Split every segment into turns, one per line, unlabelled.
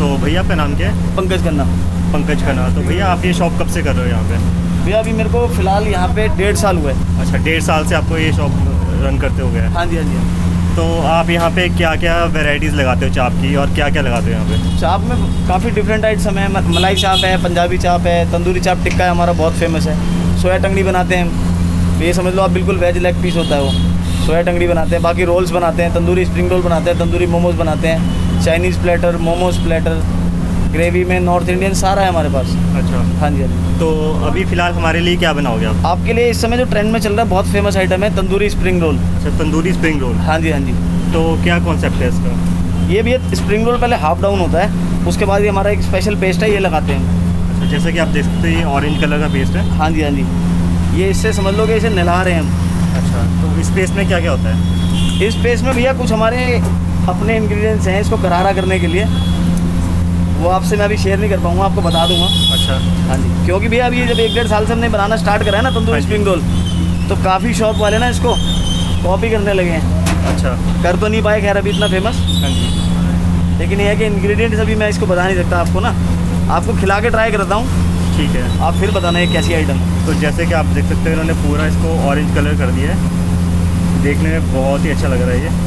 तो भैया आपका नाम क्या है?
पंकज खन्ना।
पंकज खन्ना। तो भैया आप ये शॉप कब से कर रहे हो यहाँ पे?
भैया अभी मेरे को फ़िलहाल यहाँ पे 1.5 साल हुआ है।
अच्छा, 1.5 साल से आपको ये शॉप रन करते हो गया है?
हाँ जी, हाँ जी।
तो आप यहाँ पे क्या क्या वैरायटीज़ लगाते हो चाप की, और क्या क्या लगाते हो यहाँ पे?
चाप में काफ़ी डिफरेंट आइटम है। मलाई चाप है, पंजाबी चाप है, तंदूरी चाप टिक्का है, हमारा बहुत फेमस है। सोया टंगड़ी बनाते हैं, ये समझ लो आप बिल्कुल वेज लेग पीस होता है वो। सोया टंगड़ी बनाते हैं, बाकी रोल्स बनाते हैं, तंदूरी स्प्रिंग रोल बनाते हैं, तंदूरी मोमोज बनाते हैं, Chinese platter, momos platter, gravy में नॉर्थ इंडियन सारा है हमारे पास।
अच्छा।
हाँ जी, हाँ जी।
तो अभी फ़िलहाल हमारे लिए क्या बनाओगे आप?
आपके लिए इस समय जो ट्रेंड में चल रहा है बहुत फेमस आइटम है तंदूरी स्प्रिंग रोल।
अच्छा, तंदूरी स्प्रिंग रोल।
हाँ जी, हाँ जी।
तो क्या कॉन्सेप्ट है इसका?
ये भी स्प्रिंग रोल पहले हाफ डाउन होता है, उसके बाद ये हमारा एक स्पेशल पेस्ट है, ये लगाते हैं।
अच्छा, जैसे कि आप देख सकते हैं ये ऑरेंज कलर का पेस्ट है।
हाँ जी, हाँ जी। ये इससे समझ लो कि इसे नहला रहे हैं हम।
अच्छा, तो इस पेस्ट में क्या क्या होता है?
इस पेस्ट में भैया कुछ हमारे अपने इंग्रेडिएंट्स हैं इसको करारा करने के लिए, वो आपसे मैं अभी शेयर नहीं कर पाऊँगा, आपको बता दूँगा।
अच्छा।
हाँ जी, क्योंकि भैया अभी जब 1.5 साल से हमने बनाना स्टार्ट करा है ना तंदूरी स्प्रिंग रोल, तो काफ़ी शॉप वाले ना इसको कॉपी करने लगे हैं।
अच्छा।
कर तो नहीं पाए खैर अभी इतना फेमस।
हाँ जी।
लेकिन ये है कि इंग्रेडिएंट्स अभी मैं इसको बता नहीं सकता आपको ना, आपको खिला के ट्राई करता हूँ,
ठीक है।
आप फिर बताना ये कैसी आइटम है।
तो जैसे कि आप देख सकते हैं इन्होंने पूरा इसको ऑरेंज कलर कर दिया है, देखने में बहुत ही अच्छा लग रहा है ये।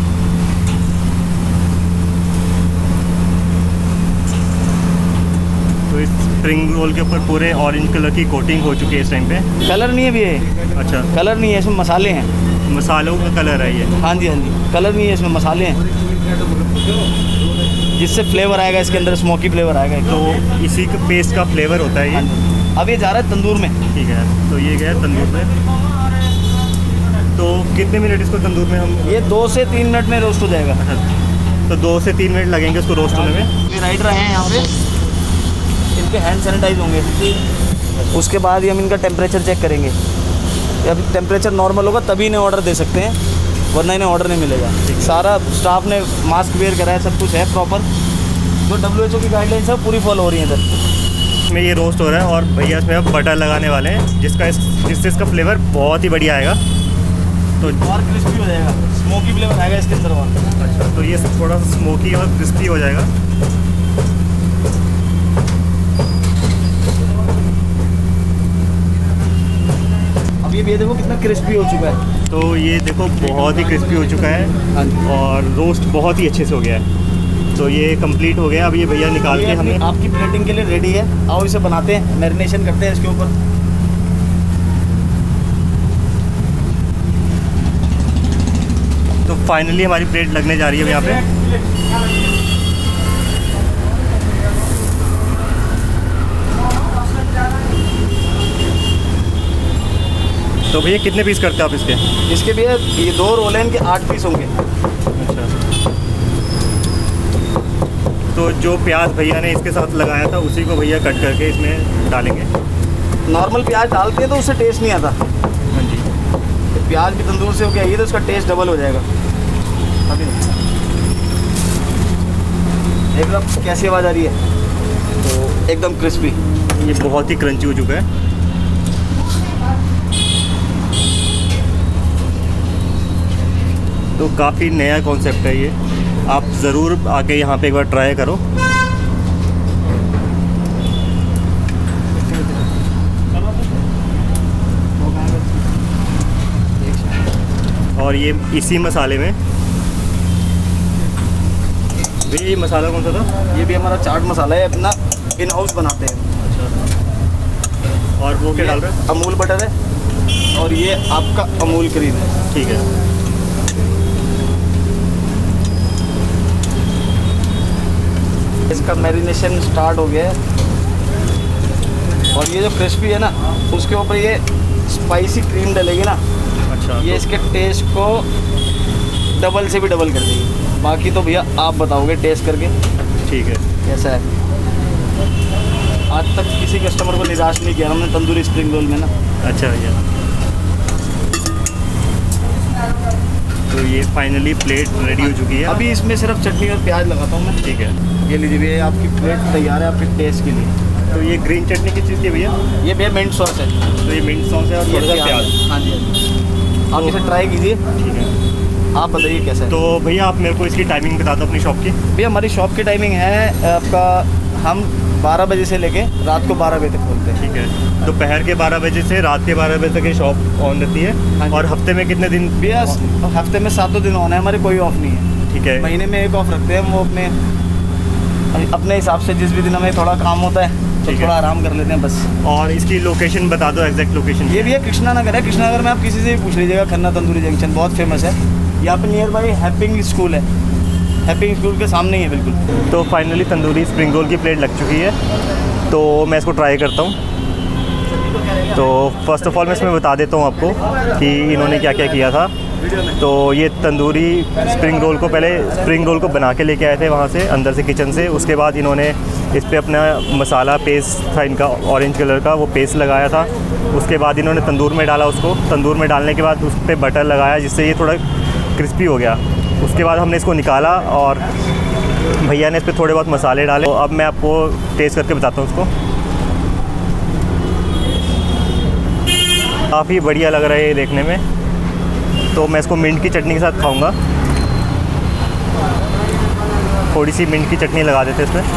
तो इस स्प्रिंग रोल के ऊपर पूरे ऑरेंज कलर की कोटिंग हो चुकी है इस टाइम पे।
कलर नहीं है भी ये।
अच्छा,
कलर नहीं है, इसमें मसाले हैं।
मसालों का कलर है ये?
हाँ जी, हाँ जी। कलर नहीं है, इसमें मसाले हैं, जिससे फ्लेवर आएगा इसके अंदर, स्मोकी फ्लेवर आएगा।
तो इसी का पेस्ट का फ्लेवर होता है ये।
अब ये जा रहा है तंदूर में।
ठीक है, तो ये गया तंदूर में। तो कितने मिनट इसको तंदूर में हम?
ये 2 से 3 मिनट में रोस्ट हो जाएगा।
अच्छा, तो 2 से 3 मिनट लगेंगे उसको रोस्ट होने में।
ये राइडर हैं यहाँ पे, इनके हैंड सैनिटाइज होंगे। उसके बाद ही हम इनका टेम्परेचर चेक करेंगे। अभी टेम्परेचर नॉर्मल होगा तभी इन्हें ऑर्डर दे सकते हैं, वरना इन्हें ऑर्डर नहीं मिलेगा। सारा स्टाफ ने मास्क वेयर करा है, सब कुछ है प्रॉपर, जो WHO की गाइडलाइंस है पूरी फॉलो हो रही है इधर।
इसमें ये रोस्ट हो रहा है और भैया इसमें अब बटर लगाने वाले हैं, जिससे इसका फ्लेवर बहुत ही बढ़िया आएगा। तो
और क्रिस्पी हो जाएगा, स्मोकी फ्लेवर आएगा इसके अंदर और।
अच्छा, तो ये थोड़ा सा स्मोकी और क्रिस्पी हो जाएगा।
अब ये देखो कितना क्रिस्पी हो चुका है।
तो ये देखो बहुत ही क्रिस्पी हो चुका है।
हाँ जी।
और रोस्ट बहुत ही अच्छे से हो गया है। तो ये कंप्लीट हो गया। अब ये भैया निकाल के हमें
आपकी प्लेटिंग के लिए रेडी है। आओ इसे बनाते हैं, मैरिनेशन करते हैं इसके ऊपर।
तो फाइनली हमारी प्लेट लगने जा रही है यहाँ पे। तो भैया कितने पीस करते हैं आप इसके?
इसके भी ये 2 रोल हैं, इनके 8 पीस होंगे।
अच्छा, तो जो प्याज भैया ने इसके साथ लगाया था उसी को भैया कट करके इसमें डालेंगे।
नॉर्मल प्याज डालते हैं तो उससे टेस्ट नहीं आता।
हाँ जी।
तो प्याज भी तंदूर से हो गया ये, तो उसका टेस्ट डबल हो जाएगा। अभी एकदम कैसी आवाज़ आ रही है? तो एकदम क्रिस्पी,
ये बहुत ही क्रंची हो चुका है। तो काफ़ी नया कॉन्सेप्ट है ये, आप ज़रूर आके यहाँ पे एक बार ट्राई करो। और ये इसी मसाले में, ये मसाला कौन सा था?
ये भी हमारा चाट मसाला है, अपना इन हाउस बनाते हैं।
अच्छा, और वो क्या डाल रहे हैं?
अमूल बटर है और ये आपका अमूल क्रीम है।
ठीक है।
इसका मैरिनेशन स्टार्ट हो गया है और ये जो क्रिस्पी है ना, उसके ऊपर ये स्पाइसी क्रीम डलेगी ना।
अच्छा,
ये इसके टेस्ट को डबल से भी डबल कर देगी। बाकी तो भैया आप बताओगे टेस्ट करके।
ठीक है।
कैसा है? आज तक किसी कस्टमर को निराश नहीं किया हमने तंदूरी स्प्रिंग रोल में ना।
अच्छा भैया, तो ये फाइनली प्लेट रेडी हो चुकी है।
अभी इसमें सिर्फ चटनी और प्याज लगाता हूँ मैं।
ठीक है,
ये लीजिए भैया, आपकी प्लेट तैयार है आपके टेस्ट के लिए।
तो ये ग्रीन चटनी किस चीज़ की भैया?
ये भैया मिंट सॉस है।
तो ये मिंट सॉस है और थोड़ा सा प्याज।
हाँ जी, हाँ जी। आप इसे ट्राई कीजिए,
ठीक है।
आप बताइए कैसा है।
तो भैया आप मेरे को इसकी टाइमिंग बता दो अपनी शॉप की।
भैया हमारी शॉप की टाइमिंग है आपका, हम 12 बजे से लेके रात को 12 बजे तक खोलते हैं।
ठीक है, दोपहर के 12 बजे से रात के 12 बजे तक ये शॉप ऑन रहती
हाँ
है।
जी।
और हफ्ते में कितने दिन?
भैया हफ्ते में 7 दिन ऑन है हमारे, कोई ऑफ नहीं है।
ठीक है,
महीने में एक ऑफ रखते हैं हम, वो अपने हिसाब से जिस भी दिन हमें थोड़ा काम होता है तो
ठीक है।
थोड़ा आराम कर लेते हैं बस।
और इसकी लोकेशन बता दो, एग्जैक्ट लोकेशन।
ये भैया कृष्णा नगर है। कृष्णा नगर में आप किसी से भी पूछ लीजिएगा, खन्ना तंदूरी जंक्शन बहुत फेमस है। यहाँ पे नियर बाई हैपिंग स्कूल है, हैपिंग स्कूल के सामने ही है बिल्कुल।
तो फाइनली तंदूरी स्प्रिंग रोल की प्लेट लग चुकी है, तो मैं इसको ट्राई करता हूँ। तो फर्स्ट ऑफ ऑल मैं इसमें बता देता हूँ आपको कि इन्होंने क्या क्या किया था। तो ये तंदूरी स्प्रिंग रोल को, पहले स्प्रिंग रोल को बना के लेके आए थे वहाँ से, अंदर से किचन से। उसके बाद इन्होंने इस पे अपना मसाला पेस्ट था इनका ऑरेंज कलर का, वो पेस्ट लगाया था। उसके बाद इन्होंने तंदूर में डाला उसको, तंदूर में डालने के बाद उस पर बटर लगाया जिससे ये थोड़ा क्रिस्पी हो गया। उसके बाद हमने इसको निकाला और भैया ने इस पर थोड़े बहुत मसाले डाले। तो अब मैं आपको टेस्ट करके बताता हूँ उसको। काफ़ी बढ़िया लग रहा है ये देखने में। तो मैं इसको मिंट की चटनी के साथ खाऊंगा। थोड़ी सी मिंट की चटनी लगा देते इसमें।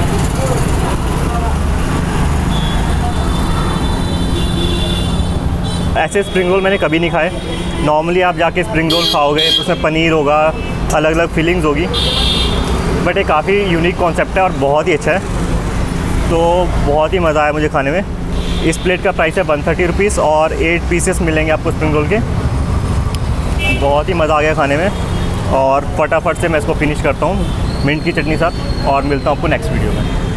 ऐसे स्प्रिंग रोल मैंने कभी नहीं खाए। नॉर्मली आप जाके स्प्रिंग रोल खाओगे तो उसमें पनीर होगा, अलग अलग फीलिंग्स होगी, बट ये काफ़ी यूनिक कॉन्सेप्ट है और बहुत ही अच्छा है। तो बहुत ही मज़ा आया मुझे खाने में। इस प्लेट का प्राइस है 130 रुपीज़ और 8 पीसेस मिलेंगे आपको स्प्रिंग रोल के। बहुत ही मज़ा आ गया खाने में और फटाफट से मैं इसको फिनिश करता हूँ मिंट की चटनी साथ, और मिलता हूँ आपको नेक्स्ट वीडियो में।